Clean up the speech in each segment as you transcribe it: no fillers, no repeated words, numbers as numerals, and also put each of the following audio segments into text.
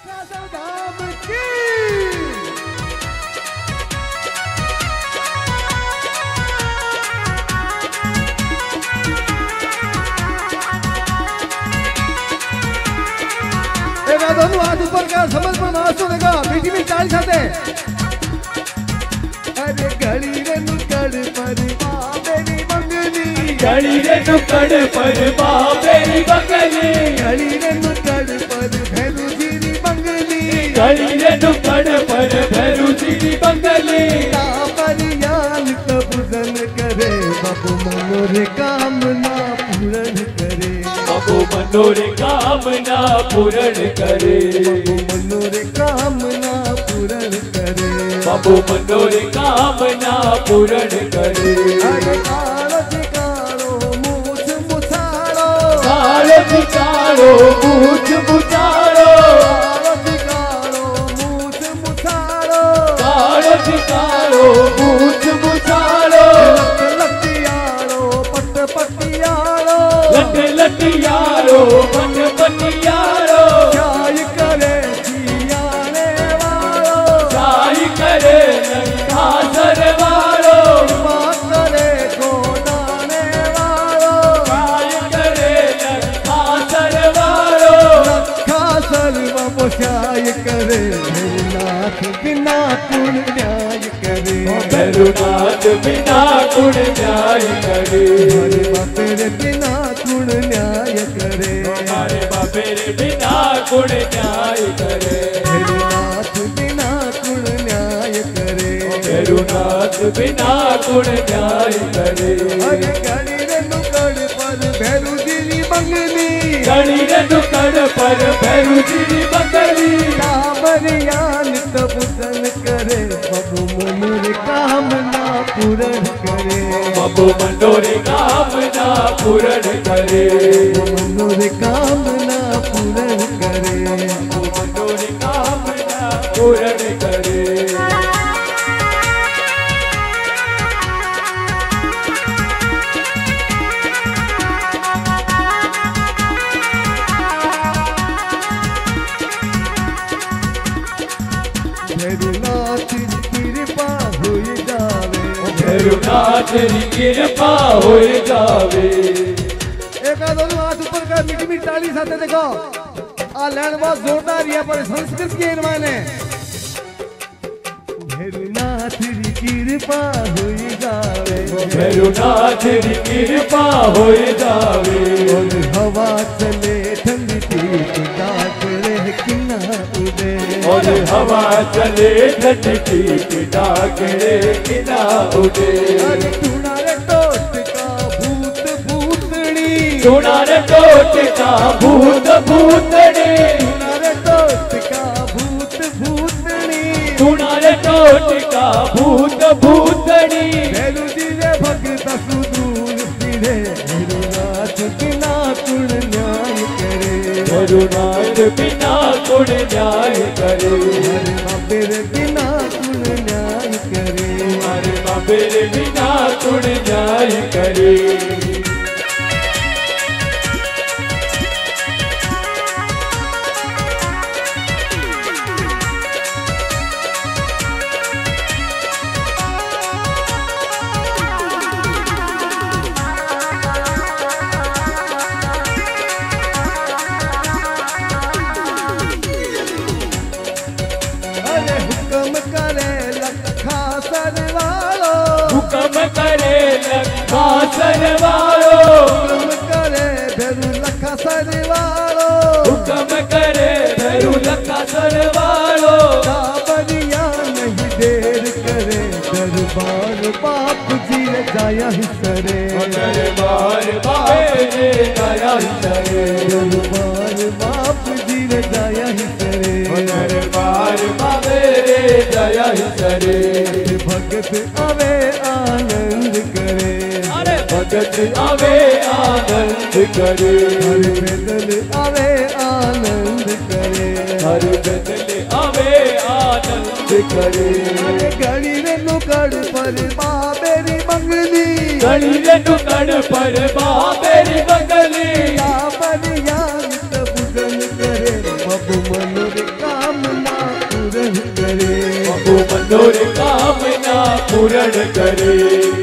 दोनों हाथ ऊपर कर समझ पर सुनेगा मीठी मीठी ताली साथे अरे घड़ी रे नुक्कड़ पर मेरी मंगनी घड़ी रे नुक्कड़ पर मेरी मंगनी घड़ी रे नुक्कड़ पर भैरू जी री मंगनी घड़ी रे नुक्कड़ पर भैरू जी री मंगनी ना पर यान कबूजन करे बाबू मनोरे कामना पूर्ण करे बाबू मनोरे कामना पूर्ण करे मनोरे कामना पूर्ण करे बाबू मनोरे कामना पूर्ण करे अरे आरती कारो मूछ मुछारो आरती कारो मूछ मुछारो आरती कारो मूछ मुछारो आरती कारो मूछ मुछारो लटियारो पट पटियारो लटियारो पट पटियारो चाय करे जियाने वालो चाय करे लंका सरवारो बात करे कोनाने वालो चाय करे लंका सरवारो लखा सर्व पोषाय करे नाथ बिना गुण न्याय करे भैरुनाथ बिना गुण न्याय करे हरे बापेरे बिना गुण न्याय करे हमारे बापेरे बिना गुण न्याय करे भैरुनाथ बिना गुण न्याय करे भैरुनाथ बिना गुण न्याय करे अरे घड़ी रे नुक्कड़ पर भैरू जी री मंगनी घड़ी रे नुक्कड़ पर भैरू जी री मंगनी कामरिया नित पूजन करे बाबू मनोरे कामना पूर्ण करे बाबू मनोरे कामना पूर्ण करे मनोरे कामना पूर्ण करे बाबू मनोरे कामना पूर्ण करे भैरुनाथ कृपा होई जावे भैरुनाथ री कृपा हो जावे एक दोनों हाथ ऊपर कर मीठी मीठी ताली साथे देखो आ लैंड बहुत जोरदार है पर संस्कृत के इनवाने भैरुनाथ कृपा होई जावे भैरुनाथ री कृपा हो जावे और हवा चले ठंडी ठीक डाकरे किना उड़े और हवा चले ठंडी डाकरे किना उड़े अरे टूनारे टोट का भूत भूतड़ी टूनारे टोट का भूत भूतड़ी टूनारे टोट का भूत भूतड़ी टूनारे टोट का भूत भूतड़ी भैरू जी रे भगत सुदूर फिरे भैरुनाथ बिना गुण न्याय करे भैरुनाथ बिना गुण न्याय करे हरे बाबेर बिना गुण न्याय करे हमारे बाबेरे बिना गुण न्याय करे अरे हुक्म करे लखा सरवालो हुक्म करे लखा सरवारो हुक्म करे भैरू लखा सरवालो हुक्म करे भैरू लखा सरवारो काबरिया नहीं देर करे दरबार बाप जी रे जाया ही सरे दरबार बाबे दया करे दरबार बाप जी रे जाया ही सरे दरबार बाबे दया करे भगत आवे आनंद करे अरे भगत आवे आनंद करे हर बेदल आवे आनंद करे हर बदल आवे आनंद करे घड़ी रे नुक्कड़ पर बाबेरी मंगनी घड़ी रे नुक्कड़ पर बाबेरी मंगनी काबरिया नित पूजन करे बाबू मनोरे का पूरण करे।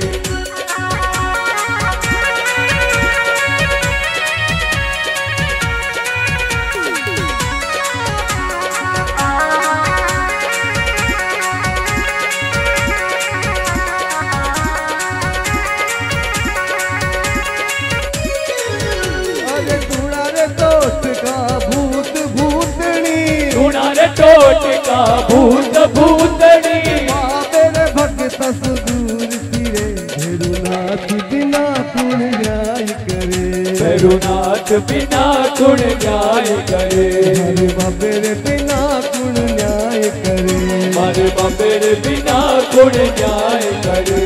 टोटका भूत भूतनी मेरे भक्त सुदूर सिरे भैरुनाथ बिना गुण न्याय करे। भैरुनाथ बिना गुण न्याय करे। हरे बाबेरे बिना गुण न्याय करे। हरे बाबेरे बिना गुण न्याय करे।